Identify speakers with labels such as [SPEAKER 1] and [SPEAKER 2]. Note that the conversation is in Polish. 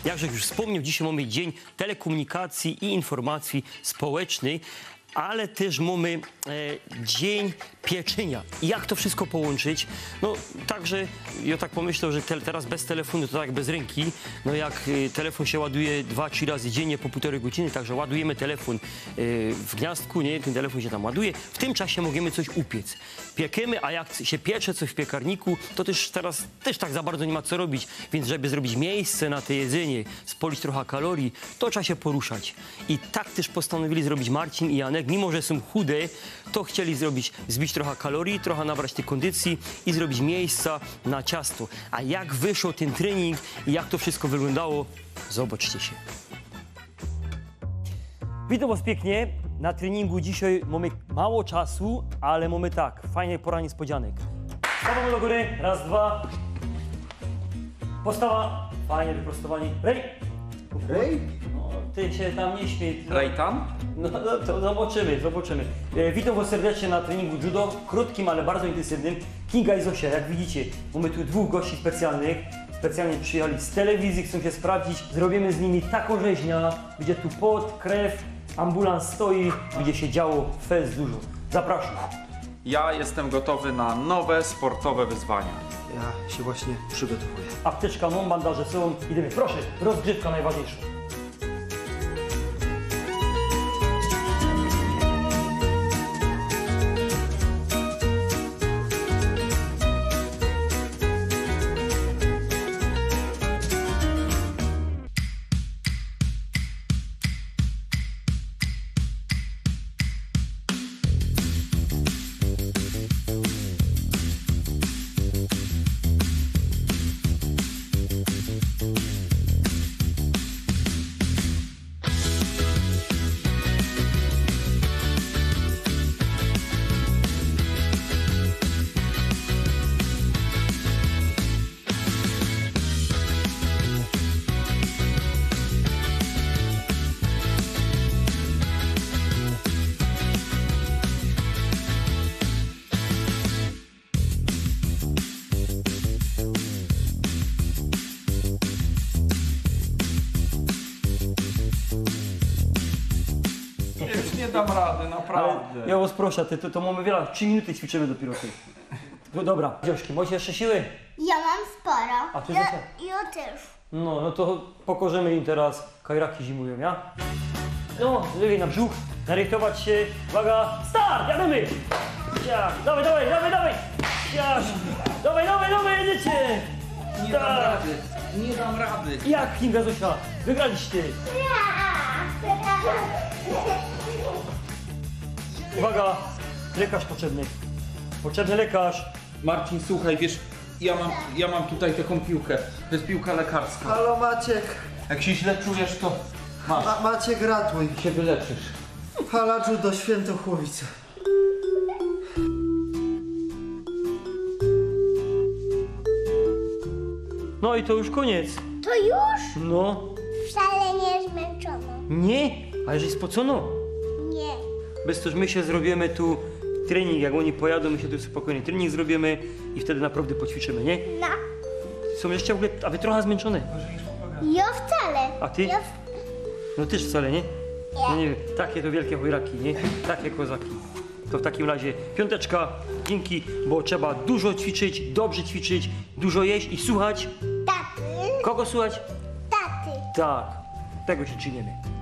[SPEAKER 1] jakże już wspomniał, dzisiaj mamy Dzień Telekomunikacji i Informacji Społecznej, ale też mamy Dzień Pieczenia. I jak to wszystko połączyć? No także ja tak pomyślał, że teraz bez telefonu to tak bez ręki. No jak telefon się ładuje 2-3 razy dziennie po 1,5 godziny, także ładujemy telefon w gniazdku, nie? Ten telefon się tam ładuje. W tym czasie możemy coś upiec. Piekiemy, a jak się piecze coś w piekarniku, to też teraz tak za bardzo nie ma co robić. Więc żeby zrobić miejsce na to jedzenie, spolić trochę kalorii, to trzeba się poruszać. I tak też postanowili zrobić Marcin i Janek. Mimo że są chude, to chcieli zbić trochę kalorii, trochę nabrać tej kondycji i zrobić miejsca na ciasto. A jak wyszło ten trening i jak to wszystko wyglądało, zobaczcie się. Witam was pięknie. Na treningu dzisiaj mamy mało czasu, ale mamy tak, fajnie pora niespodzianek. Stawamy do góry, raz, dwa. Postawa, fajnie wyprostowanie. Rej!
[SPEAKER 2] Rej?
[SPEAKER 1] No, ty się tam nie śmiej.
[SPEAKER 2] Rejtan?
[SPEAKER 1] No to zobaczymy. Witam was serdecznie na treningu judo, krótkim, ale bardzo intensywnym. Kinga i Zosia, jak widzicie, mamy tu dwóch gości specjalnych. Specjalnie przyjechali z telewizji, chcą się sprawdzić. Zrobimy z nimi taką rzeźnia, będzie tu pot, krew, ambulans stoi, będzie się działo fest dużo. Zapraszam.
[SPEAKER 2] Ja jestem gotowy na nowe sportowe wyzwania.
[SPEAKER 3] Ja się właśnie przygotowuję.
[SPEAKER 1] Apteczka mam, bandaże są, idziemy. Proszę, rozgrzewka najważniejsza.
[SPEAKER 2] Już nie dam rady, naprawdę.
[SPEAKER 1] Ale ja was proszę, to mamy wiele, 3 minuty ćwiczymy dopiero ty. No dobra, Dzioszki, macie jeszcze siły?
[SPEAKER 4] Ja mam sporo.
[SPEAKER 1] A ty
[SPEAKER 4] Ja też.
[SPEAKER 1] No to pokorzymy im teraz, kajraki zimują, ja? No, lepiej na brzuch, narychtować się, uwaga, start, jademy! Siak, dawaj! Siak, dawaj, jedziecie!
[SPEAKER 2] Nie dam rady, nie dam rady.
[SPEAKER 1] Jak, Kinga, Zosia, wygraliście! Uwaga, lekarz potrzebny. Potrzebny lekarz.
[SPEAKER 2] Marcin, słuchaj, wiesz, ja mam tutaj taką piłkę. To jest piłka lekarska.
[SPEAKER 3] Halo Maciek!
[SPEAKER 2] Jak się źle czujesz, to masz.
[SPEAKER 3] Maciek, ratuj!
[SPEAKER 2] Się wyleczysz.
[SPEAKER 3] Hala judo Świętochłowice.
[SPEAKER 1] No i to już koniec.
[SPEAKER 4] To już?
[SPEAKER 1] No,
[SPEAKER 4] Wcale nie zmęczono.
[SPEAKER 1] nie, a jeżeli spocono.
[SPEAKER 4] Nie.
[SPEAKER 1] Bez to, że my się zrobimy tu trening, jak oni pojadą, my się tu spokojnie trening zrobimy i wtedy naprawdę poćwiczymy, nie?
[SPEAKER 4] No.
[SPEAKER 1] Są jeszcze w ogóle, a wy trochę zmęczone.
[SPEAKER 4] Ja wcale.
[SPEAKER 1] A ty? No też wcale, nie? No nie wiem, takie to wielkie chojraki, nie? Takie kozaki. To w takim razie piąteczka, dzięki, bo trzeba dużo ćwiczyć, dobrze ćwiczyć, dużo jeść i słuchać.
[SPEAKER 4] Taty.
[SPEAKER 1] Kogo słuchać?
[SPEAKER 4] Taty.
[SPEAKER 1] Tak, tego się czynimy.